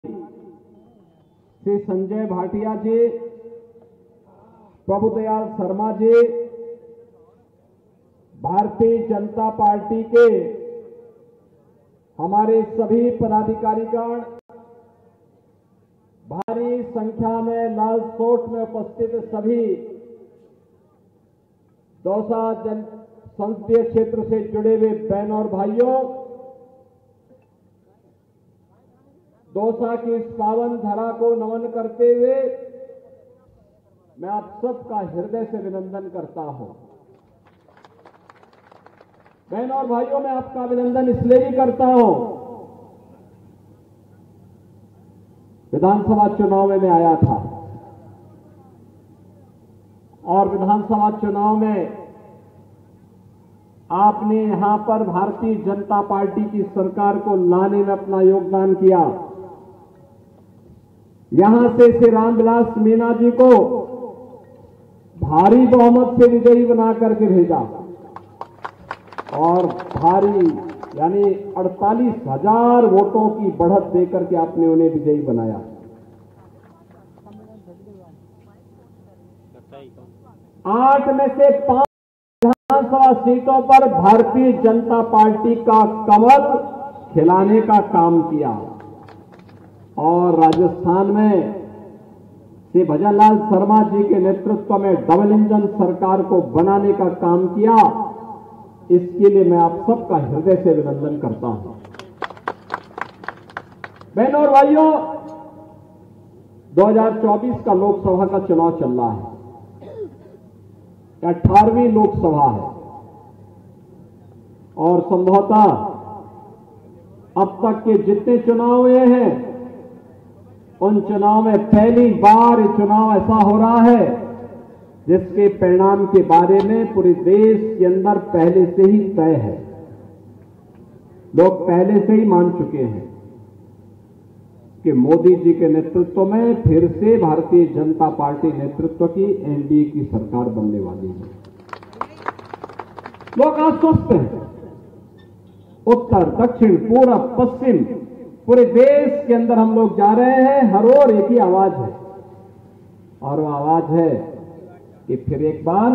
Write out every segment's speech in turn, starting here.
श्री संजय भाटिया जी, Prabhudayal Sharma ji, Bharatiya Janata party के हमारे सभी पदाधिकारीगण, भारी संख्या में लाल सोट में उपस्थित सभी दौसा संसदीय क्षेत्र से जुड़े हुए बहनों और भाइयों, दौसा की इस पावन धरा को नमन करते हुए मैं आप सबका हृदय से अभिनंदन करता हूं। बहनों और भाइयों, मैं आपका अभिनंदन इसलिए भी करता हूं, विधानसभा चुनाव में मैं आया था और विधानसभा चुनाव में आपने यहां पर भारतीय जनता पार्टी की सरकार को लाने में अपना योगदान किया। यहां से श्री रामविलास मीणा जी को भारी बहुमत से विजयी बना करके भेजा और भारी यानी 48,000 वोटों की बढ़त देकर के आपने उन्हें विजयी बनाया। आठ में से 5 विधानसभा सीटों पर भारतीय जनता पार्टी का कमल खिलाने का काम किया और राजस्थान में श्री भजनलाल शर्मा जी के नेतृत्व में डबल इंजन सरकार को बनाने का काम किया। इसके लिए मैं आप सबका हृदय से अभिनंदन करता हूं। बहनों और भाइयों, 2024 का लोकसभा का चुनाव चल रहा है, 18वीं लोकसभा है और संभवतः अब तक के जितने चुनाव हुए हैं उन चुनाव में पहली बार ये चुनाव ऐसा हो रहा है जिसके परिणाम के बारे में पूरे देश के अंदर पहले से ही तय है। लोग पहले से ही मान चुके हैं कि मोदी जी के नेतृत्व में फिर से भारतीय जनता पार्टी नेतृत्व की एनडीए की सरकार बनने वाली है। लोग आश्वस्त हैं। उत्तर, दक्षिण, पूरब, पश्चिम, पूरे देश के अंदर हम लोग जा रहे हैं। हर ओर एक ही आवाज है और वो आवाज है कि फिर एक बार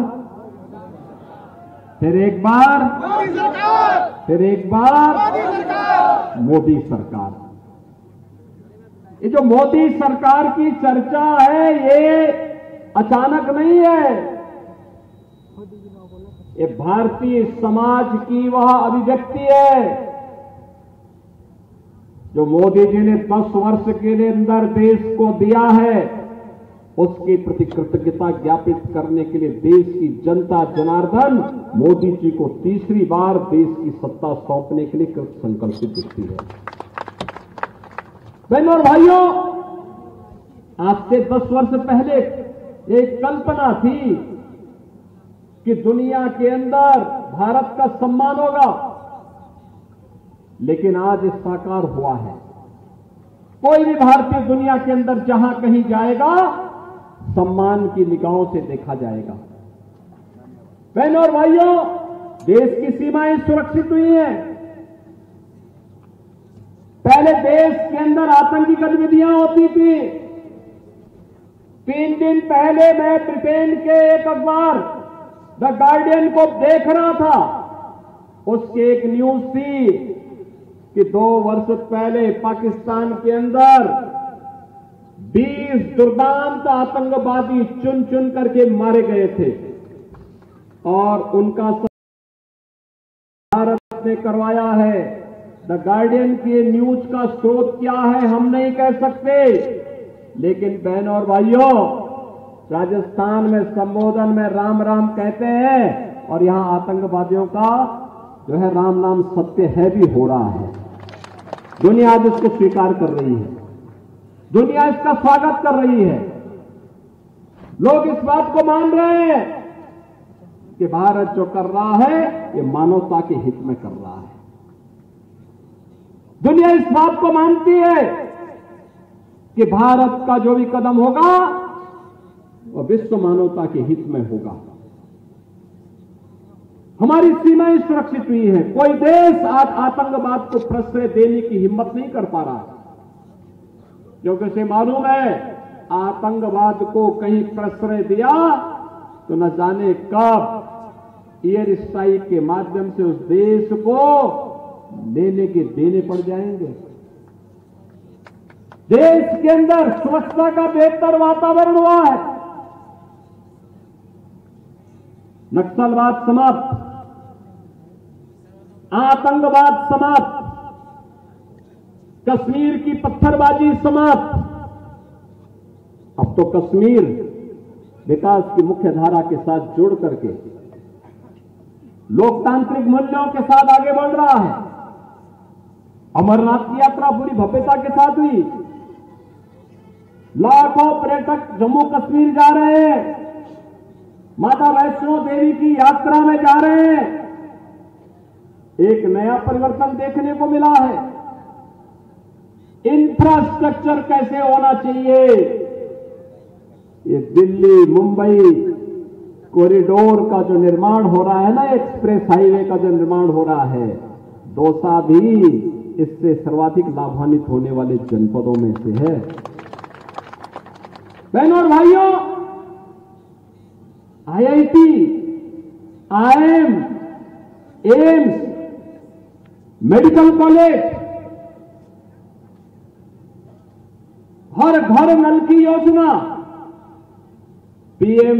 मोदी सरकार। ये जो मोदी सरकार की चर्चा है ये अचानक नहीं है, ये भारतीय समाज की वह अभिव्यक्ति है जो मोदी जी ने 10 वर्ष के अंदर देश को दिया है। उसके प्रति कृतज्ञता ज्ञापित करने के लिए देश की जनता जनार्दन मोदी जी को तीसरी बार देश की सत्ता सौंपने के लिए कृत संकल्पित दिखती है। बहनों और भाइयों, आज से 10 वर्ष पहले एक कल्पना थी कि दुनिया के अंदर भारत का सम्मान होगा, लेकिन आज ये साकार हुआ है। कोई भी भारतीय दुनिया के अंदर जहां कहीं जाएगा सम्मान की निगाहों से देखा जाएगा। बहनों और भाइयों, देश की सीमाएं सुरक्षित हुई हैं। पहले देश के अंदर आतंकी गतिविधियां होती थी। 3 दिन पहले मैं ब्रिटेन के एक अखबार द गार्डियन को देख रहा था। उसकी एक न्यूज थी कि 2 वर्ष पहले पाकिस्तान के अंदर 20 दुर्दांत आतंकवादी चुन चुन करके मारे गए थे और उनका भारत ने करवाया है। द गार्डियन की न्यूज का स्रोत क्या है हम नहीं कह सकते, लेकिन बहनों और भाइयों, राजस्थान में संबोधन में राम राम कहते हैं और यहां आतंकवादियों का जो है राम नाम सत्य है भी हो रहा है। दुनिया आज इसको स्वीकार कर रही है, दुनिया इसका स्वागत कर रही है। लोग इस बात को मान रहे हैं कि भारत जो कर रहा है ये मानवता के हित में कर रहा है। दुनिया इस बात को मानती है कि भारत का जो भी कदम होगा वह विश्व मानवता के हित में होगा। हमारी सीमाएं सुरक्षित हुई हैं। कोई देश आज आतंकवाद को प्रश्रय देने की हिम्मत नहीं कर पा रहा। क्योंकि उसे मालूम है आतंकवाद को कहीं प्रश्रय दिया तो न जाने कब एयर स्ट्राइक के माध्यम से उस देश को लेने के देने पड़ जाएंगे। देश के अंदर सुरक्षा का बेहतर वातावरण हुआ है, नक्सलवाद समाप्त, आतंकवाद समाप्त, कश्मीर की पत्थरबाजी समाप्त। अब तो कश्मीर विकास की मुख्य धारा के साथ जुड़ करके लोकतांत्रिक मूल्यों के साथ आगे बढ़ रहा है। अमरनाथ की यात्रा पूरी भव्यता के साथ हुई, लाखों पर्यटक जम्मू कश्मीर जा रहे हैं, माता वैष्णो देवी की यात्रा में जा रहे हैं। एक नया परिवर्तन देखने को मिला है। इंफ्रास्ट्रक्चर कैसे होना चाहिए, ये दिल्ली मुंबई कॉरिडोर का जो निर्माण हो रहा है ना, एक्सप्रेस हाईवे का जो निर्माण हो रहा है, दौसा भी इससे सर्वाधिक लाभान्वित होने वाले जनपदों में से है। बहनों और भाइयों, IIT, IIM, AIIMS, medical college, हर घर नल की योजना, पीएम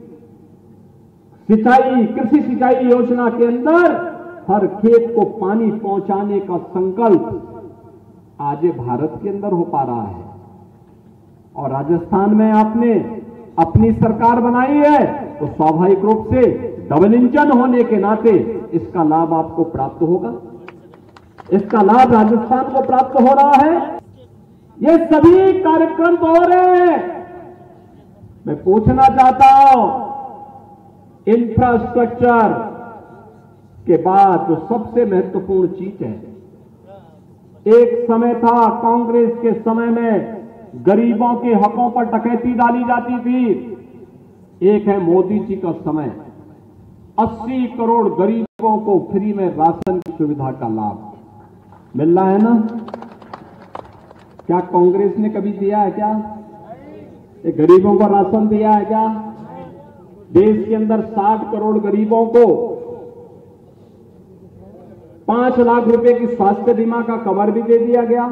सिंचाई, कृषि सिंचाई योजना के अंदर हर खेत को पानी पहुंचाने का संकल्प आज भारत के अंदर हो पा रहा है। और राजस्थान में आपने अपनी सरकार बनाई है तो स्वाभाविक रूप से डबल इंजन होने के नाते इसका लाभ आपको प्राप्त होगा, इसका लाभ राजस्थान को प्राप्त हो रहा है। ये सभी कार्यक्रम तो हो रहे हैं। मैं पूछना चाहता हूं, इंफ्रास्ट्रक्चर के बाद जो सबसे महत्वपूर्ण चीज है, एक समय था कांग्रेस के समय में गरीबों के हकों पर डकैती डाली जाती थी। एक है मोदी जी का समय, 80 करोड़ गरीबों को फ्री में राशन की सुविधा का लाभ मिल रहा है ना। क्या कांग्रेस ने कभी दिया है क्या? ये गरीबों को राशन दिया है क्या? देश के अंदर 60 करोड़ गरीबों को 5 लाख रुपए की स्वास्थ्य बीमा का कवर भी दे दिया गया।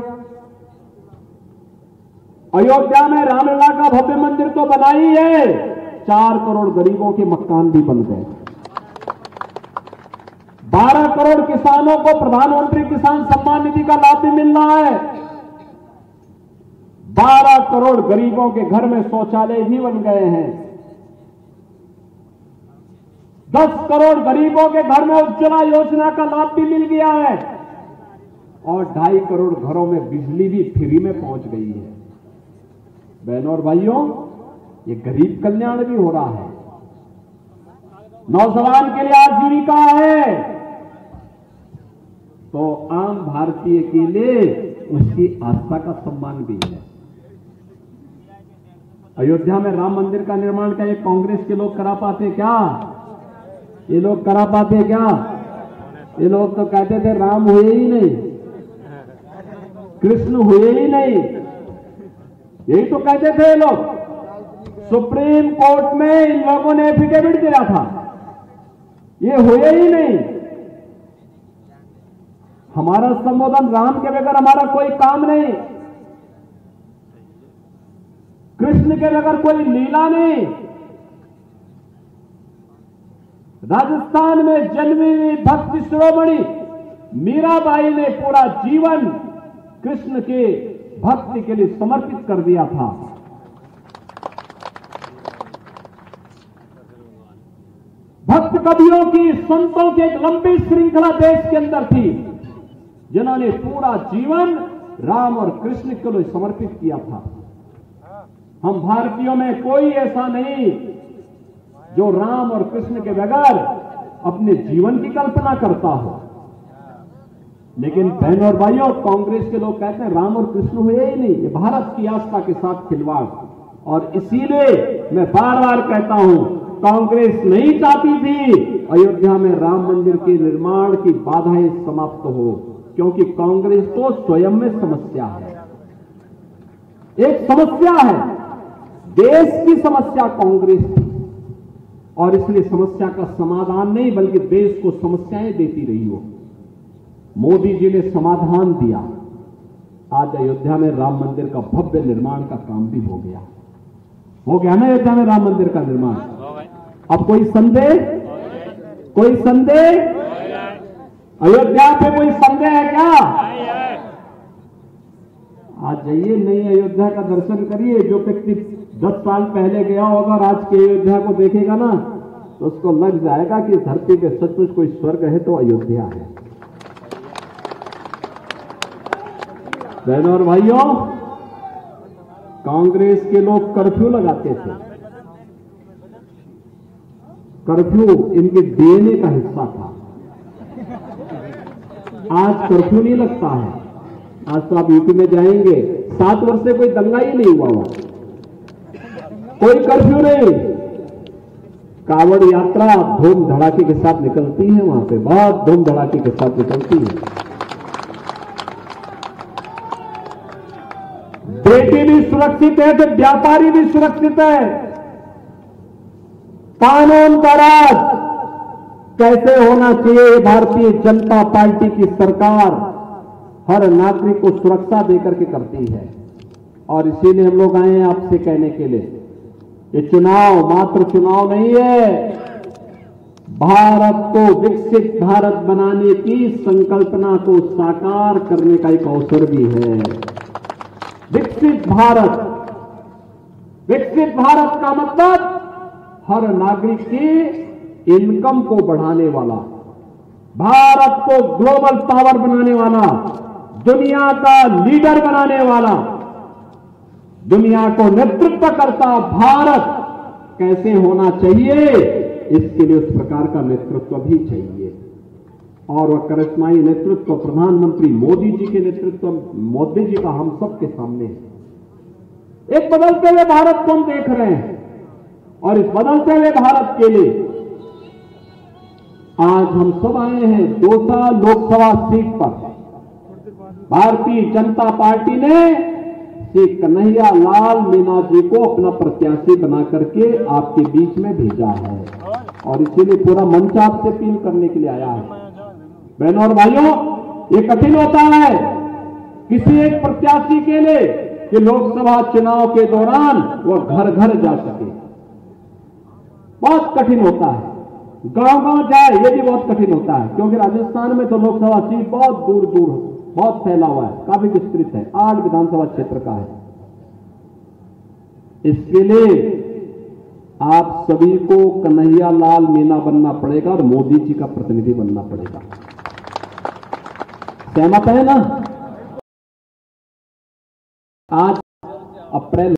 अयोध्या में रामलला का भव्य मंदिर तो बना ही है, 4 करोड़ गरीबों के मकान भी बन गए। 12 करोड़ किसानों को प्रधानमंत्री किसान सम्मान निधि का लाभ भी मिल रहा है। 12 करोड़ गरीबों के घर में शौचालय भी बन गए हैं। 10 करोड़ गरीबों के घर में उज्ज्वला योजना का लाभ भी मिल गया है और 2.5 करोड़ घरों में बिजली भी फ्री में पहुंच गई है। बहनों और भाइयों, ये गरीब कल्याण भी हो रहा है। नौजवान के लिए आजीविका है तो आम भारतीय के लिए उसकी आस्था का सम्मान भी है। अयोध्या में राम मंदिर का निर्माण क्या ये कांग्रेस के लोग करा पाते क्या? ये लोग करा पाते क्या? ये लोग तो कहते थे राम हुए ही नहीं, कृष्ण हुए ही नहीं, यही तो कहते थे ये लोग। सुप्रीम कोर्ट में इन लोगों ने एफिडेविट दिया था, ये हुए ही नहीं। हमारा संबोधन राम के बगैर हमारा कोई काम नहीं, कृष्ण के बगैर कोई लीला नहीं। राजस्थान में जन्मी हुई भक्ति शिरोमणि मीराबाई ने पूरा जीवन कृष्ण के भक्ति के लिए समर्पित कर दिया था। भक्त कवियों की, संतों की एक लंबी श्रृंखला देश के अंदर थी जिन्होंने पूरा जीवन राम और कृष्ण के लिए समर्पित किया था। हम भारतीयों में कोई ऐसा नहीं जो राम और कृष्ण के बगैर अपने जीवन की कल्पना करता हो। लेकिन बहनों और भाइयों, कांग्रेस के लोग कहते हैं राम और कृष्ण हुए ही नहीं। ये भारत की आस्था के साथ खिलवाड़, और इसीलिए मैं बार बार कहता हूं, कांग्रेस नहीं चाहती थी अयोध्या में राम मंदिर के निर्माण की बाधाएं समाप्त हो, क्योंकि कांग्रेस तो स्वयं में समस्या है। एक समस्या है, देश की समस्या कांग्रेस थी और इसलिए समस्या का समाधान नहीं बल्कि देश को समस्याएं देती रही हो। मोदी जी ने समाधान दिया। आज अयोध्या में राम मंदिर का भव्य निर्माण का काम भी हो गया ना अयोध्या में राम मंदिर का निर्माण। अब कोई संदेह अयोध्या पे कोई संदेह है क्या? आज जाइए नई अयोध्या का दर्शन करिए। जो व्यक्ति 10 साल पहले गया होगा और आज की अयोध्या को देखेगा ना तो उसको लग जाएगा कि धरती पे सचमुच कोई स्वर्ग है तो अयोध्या है। बहनों और भाइयों, कांग्रेस के लोग कर्फ्यू लगाते थे। कर्फ्यू इनके डीएनए का हिस्सा था। आज कर्फ्यू नहीं लगता है। आज तो आप यूपी में जाएंगे, 7 वर्ष से कोई दंगा ही नहीं हुआ, कोई कर्फ्यू नहीं। कावड़ यात्रा धूम धड़ाके के साथ निकलती है, वहां पे बहुत धूम धड़ाके के साथ निकलती है। बेटी भी सुरक्षित है तो व्यापारी भी सुरक्षित है। कानून का राज कैसे होना चाहिए, भारतीय जनता पार्टी की सरकार हर नागरिक को सुरक्षा देकर के करती है। और इसीलिए हम लोग आए हैं आपसे कहने के लिए, ये चुनाव मात्र चुनाव नहीं है, भारत को विकसित भारत बनाने की संकल्पना को साकार करने का एक अवसर भी है। विकसित भारत का मतलब हर नागरिक की इनकम को बढ़ाने वाला, भारत को ग्लोबल पावर बनाने वाला, दुनिया का लीडर बनाने वाला, दुनिया को नेतृत्व करता भारत कैसे होना चाहिए, इसके लिए उस प्रकार का नेतृत्व भी चाहिए। और वह करिश्माई नेतृत्व प्रधानमंत्री मोदी जी के नेतृत्व, मोदी जी का हम सबके सामने है। एक बदलते हुए भारत को हम देख रहे हैं और इस बदलते हुए भारत के लिए आज हम सब आए हैं। 200 लोकसभा सीट पर भारतीय जनता पार्टी ने श्री कन्हैया लाल मीणा जी को अपना प्रत्याशी बना करके आपके बीच में भेजा है और इसीलिए पूरा मंच आपसे अपील करने के लिए आया है। बहनों और भाइयों, ये कठिन होता है किसी एक प्रत्याशी के लिए कि लोकसभा चुनाव के दौरान वह घर घर जा सके। बहुत कठिन होता है, गांव गांव जाए ये भी बहुत कठिन होता है, क्योंकि राजस्थान में तो लोकसभा सीट बहुत दूर दूर बहुत फैला हुआ है, काफी विस्तृत है, 8 विधानसभा क्षेत्र का है। इसके लिए आप सभी को कन्हैया लाल मीणा बनना पड़ेगा और मोदी जी का प्रतिनिधि बनना पड़ेगा। सहमत है ना? आज अप्रैल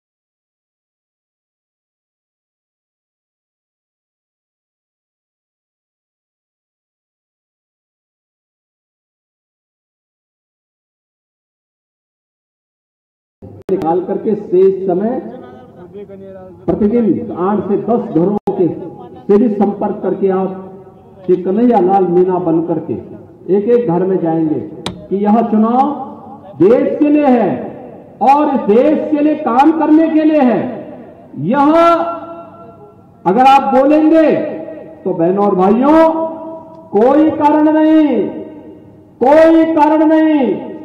निकाल करके शेष समय प्रतिदिन 8 से 10 घरों के से भी संपर्क करके आप श्री कन्हैया लाल मीणा बन करके एक एक घर में जाएंगे कि यह चुनाव देश के लिए है और इस देश के लिए काम करने के लिए है। यह अगर आप बोलेंगे तो बहनों और भाइयों, कोई कारण नहीं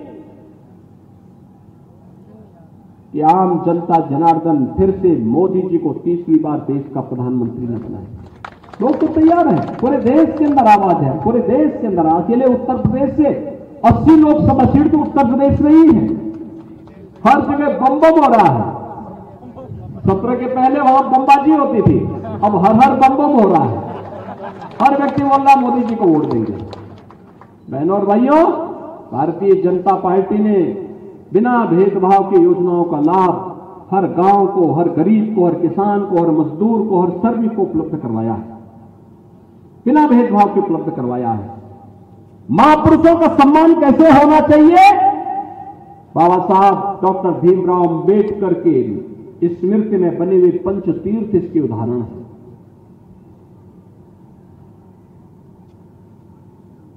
कि आम जनता जनार्दन फिर से मोदी जी को 30वीं बार देश का प्रधानमंत्री न बनाए। लोग तो तैयार हैं, पूरे देश के अंदर आवाज है, पूरे देश के अंदर। अकेले उत्तर प्रदेश से 80 लोकसभा सीट तो उत्तर प्रदेश में ही है। हर जगह बम बम हो रहा है। 17 के पहले वहां बमबाजी होती थी, अब हर बम बम हो रहा है। हर व्यक्ति बोल रहा मोदी जी को वोट देंगे। बहनों और भाइयों, भारतीय जनता पार्टी ने बिना भेदभाव की योजनाओं का लाभ हर गांव को, हर गरीब को, हर किसान को, हर मजदूर को, हर श्रमिक को उपलब्ध करवाया है, बिना भेदभाव के उपलब्ध करवाया है। महापुरुषों का सम्मान कैसे होना चाहिए, बाबा साहब डॉक्टर भीमराव अंबेडकर के स्मृति में बने हुए पंचतीर्थ इसके उदाहरण है।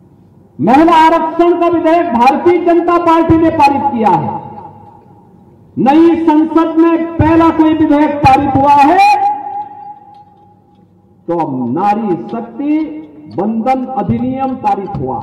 महिला आरक्षण का विधेयक भारतीय जनता पार्टी ने पारित किया है। नई संसद में पहला कोई विधेयक पारित हुआ है तो अब नारी शक्ति बंधन अधिनियम पारित हुआ।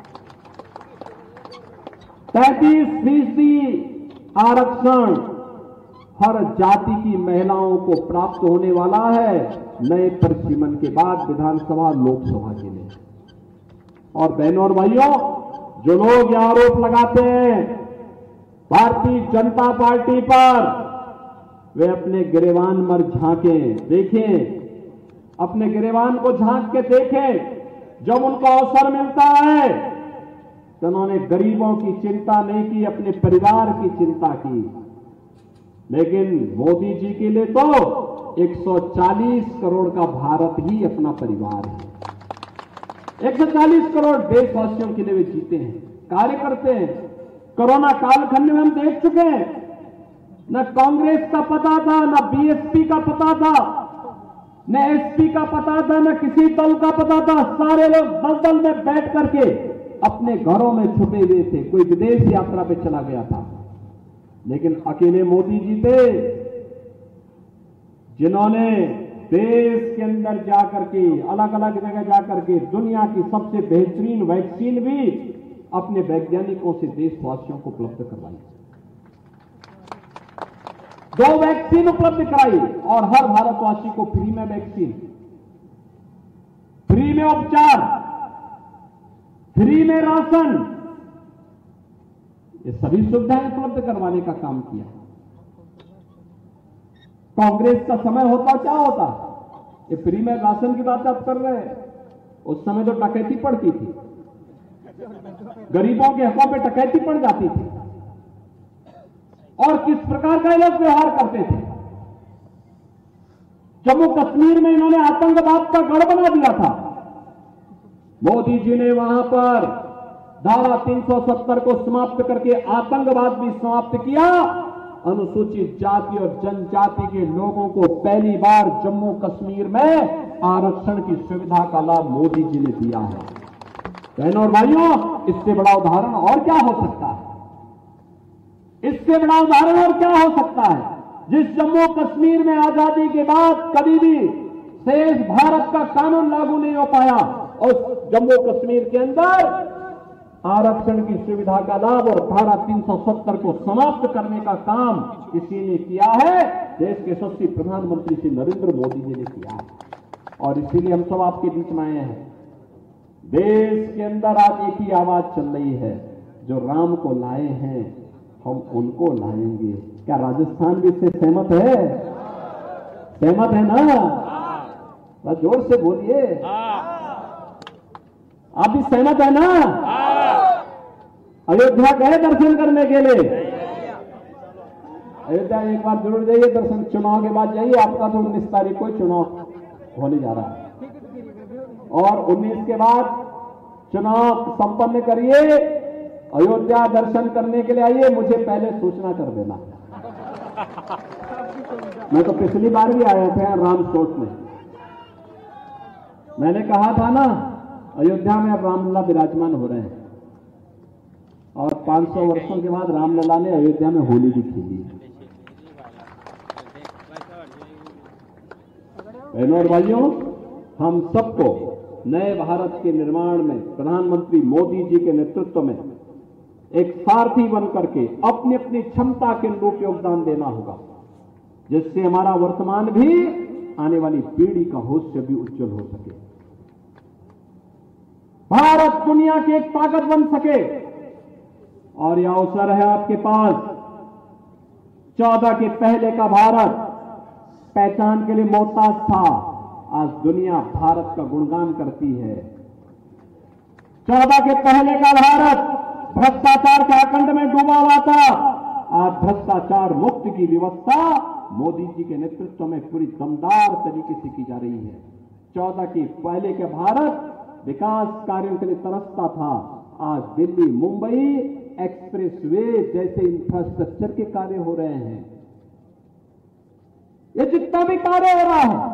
33% आरक्षण हर जाति की महिलाओं को प्राप्त होने वाला है नए परिसीमन के बाद विधानसभा लोकसभा के लिए। और बहनों और भाइयों, जो लोग यह आरोप लगाते हैं भारतीय जनता पार्टी पर, वे अपने गिरेबान पर झांकें, देखें, अपने गिरेबान को झांक के देखें। जब उनको अवसर मिलता है तो उन्होंने गरीबों की चिंता नहीं की, अपने परिवार की चिंता की। लेकिन मोदी जी के लिए तो 140 करोड़ का भारत ही अपना परिवार है। 140 करोड़ देशवासियों के लिए वे जीते हैं, कार्य करते हैं। कोरोना कालखंड में हम देख चुके हैं, न कांग्रेस का पता था, न बीएसपी का पता था, न एसपी का पता था, न किसी दल का पता था। सारे लोग दलदल में बैठ करके अपने घरों में छुपे हुए थे। कोई विदेश यात्रा पे चला गया था, लेकिन अकेले मोदी जी थे जिन्होंने देश के अंदर जाकर के, अलग अलग जगह जाकर के दुनिया की सबसे बेहतरीन वैक्सीन भी अपने वैज्ञानिकों से देशवासियों को उपलब्ध करवाई। 2 वैक्सीन उपलब्ध कराई और हर भारतवासी को फ्री में वैक्सीन, फ्री में उपचार, फ्री में राशन, ये सभी सुविधाएं उपलब्ध करवाने का काम किया। कांग्रेस का समय होता क्या होता, ये फ्री में राशन की बात आप कर रहे हैं। उस समय तो डकैती पड़ती थी, गरीबों के हकों पे डकैती पड़ जाती थी। और किस प्रकार का लोग व्यवहार करते थे। जम्मू कश्मीर में इन्होंने आतंकवाद का गढ़ बना दिया था। मोदी जी ने वहां पर धारा 370 को समाप्त करके आतंकवाद भी समाप्त किया। अनुसूचित जाति और जनजाति के लोगों को पहली बार जम्मू कश्मीर में आरक्षण की सुविधा का लाभ मोदी जी ने दिया है। बहनों और भाइयों, इससे बड़ा उदाहरण और क्या हो सकता है? इससे बड़ा उदाहरण और क्या हो सकता है? जिस जम्मू कश्मीर में आजादी के बाद कभी भी शेष भारत का कानून लागू नहीं हो पाया, और जम्मू कश्मीर के अंदर आरक्षण की सुविधा का लाभ और धारा 370 को समाप्त करने का काम किसी ने किया है? देश के यशस्वी प्रधानमंत्री श्री नरेंद्र मोदी जी ने किया है। और इसीलिए हम सब आपके बीच में आए हैं। देश के अंदर आज एक ही आवाज चल रही है, जो राम को लाए हैं हम उनको लाएंगे। क्या राजस्थान भी इससे सहमत है? सहमत है ना? बस जोर से बोलिए, आप भी सहमत है ना? अयोध्या गए दर्शन करने के लिए? अयोध्या एक बार जरूर जाइए दर्शन। चुनाव के बाद जाइए, आपका तो 19 तारीख को चुनाव होने जा रहा है, और 19 के बाद चुनाव संपन्न करिए। अयोध्या दर्शन करने के लिए आइए, मुझे पहले सूचना कर देना। मैं तो पिछली बार भी आया था राम कोट में। मैंने कहा था ना, अयोध्या में अब रामलला विराजमान हो रहे हैं, और 500 वर्षों के बाद रामलला ने अयोध्या में होली भी खेली। बहनों और भाइयों, हम सबको नए भारत के निर्माण में प्रधानमंत्री मोदी जी के नेतृत्व में एक सारथी बन करके अपनी अपनी क्षमता के अनुरूप योगदान देना होगा, जिससे हमारा वर्तमान भी आने वाली पीढ़ी का भविष्य भी उज्जवल हो सके। भारत दुनिया की एक ताकत बन सके। और यह अवसर है आपके पास। 14 के पहले का भारत पहचान के लिए मोहताज था, आज दुनिया भारत का गुणगान करती है। 14 के पहले का भारत भ्रष्टाचार के आकंड में डूबा हुआ था, आज भ्रष्टाचार मुक्त की व्यवस्था मोदी जी के नेतृत्व में पूरी दमदार तरीके से की जा रही है। 14 के पहले के भारत विकास कार्यों के लिए तरसता था, आज दिल्ली मुंबई एक्सप्रेसवे जैसे इंफ्रास्ट्रक्चर के कार्य हो रहे हैं। ये जितना भी कार्य हो रहा है,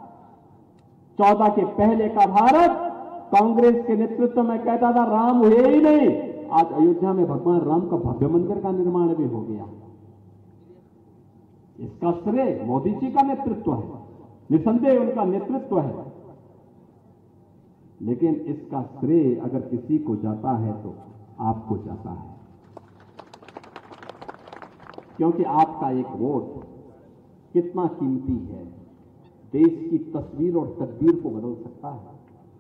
14 के पहले का भारत कांग्रेस के नेतृत्व में कहता था राम हुए ही नहीं, आज अयोध्या में भगवान राम का भव्य मंदिर का निर्माण भी हो गया। इसका श्रेय मोदी जी का नेतृत्व है, निसंदेह उनका नेतृत्व है। लेकिन इसका श्रेय अगर किसी को जाता है तो आपको जाता है, क्योंकि आपका एक वोट कितना कीमती है, देश की तस्वीर और तकदीर को बदल सकता है।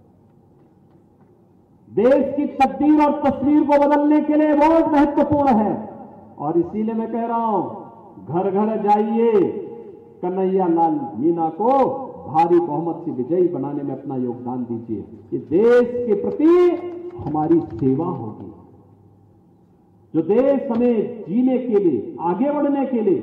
देश की तकदीर और तस्वीर को बदलने के लिए वोट महत्वपूर्ण है। और इसीलिए मैं कह रहा हूं, घर घर जाइए, कन्हैया लाल मीणा को भारी बहुमत से विजयी बनाने में अपना योगदान दीजिए। ये देश के प्रति हमारी सेवा होगी। जो देश हमें जीने के लिए, आगे बढ़ने के लिए,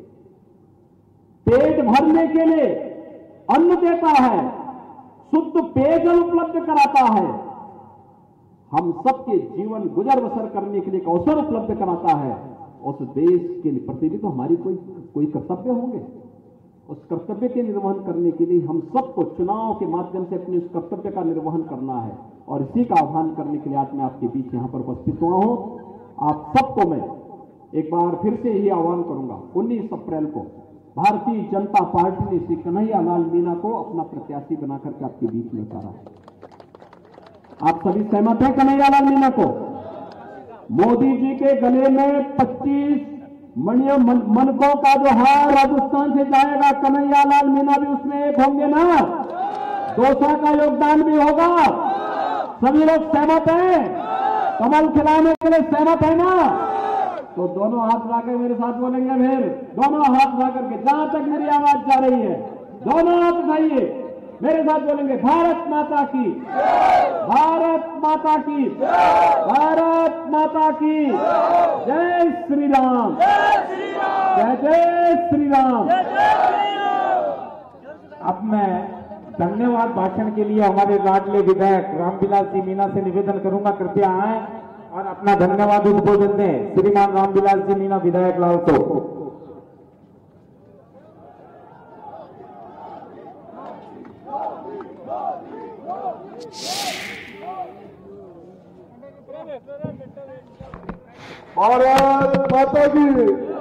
पेट भरने के लिए अन्न देता है, शुद्ध पेयजल उपलब्ध कराता है, हम सबके जीवन गुजर बसर करने के लिए एक अवसर उपलब्ध कराता है, उस देश के प्रति भी तो हमारी कोई कर्तव्य होंगे। उस कर्तव्य के निर्वहन करने के लिए हम सबको चुनाव के माध्यम से अपने उस कर्तव्य का निर्वहन करना है। और इसी का आह्वान करने के लिए आज मैं आपके बीच यहां पर उपस्थित हुआ हूं। आप सबको मैं एक बार फिर से यही आह्वान करूंगा, 19 अप्रैल को भारतीय जनता पार्टी ने श्री कन्हैया लाल मीणा को अपना प्रत्याशी बनाकर के आपके बीच में उतारा है। आप सभी सहमत हैं कन्हैया लाल मीणा को? मोदी जी के गले में 25 मनकों का जो हार राजस्थान से जाएगा, कन्हैया लाल मीणा भी उसमें एक होंगे ना? दोसा का योगदान भी होगा। सभी लोग सहमत हैं? कमल खिलाने के लिए सहमत है ना? तो दोनों हाथ लाकर मेरे साथ बोलेंगे, फिर दोनों हाथ ला करके, जहां तक मेरी आवाज जा रही है दोनों हाथ उठाइए, मेरे साथ बोलेंगे, भारत माता की, भारत माता की, भारत माता की, जय श्री राम, जय जय श्री राम। अब मैं धन्यवाद भाषण के लिए हमारे लाडले विधायक रामविलास जी मीणा से निवेदन करूंगा, कृपया आए और अपना धन्यवाद उद्बोधन दें श्रीमान रामविलास जी मीणा विधायक लाल को। भारत माता की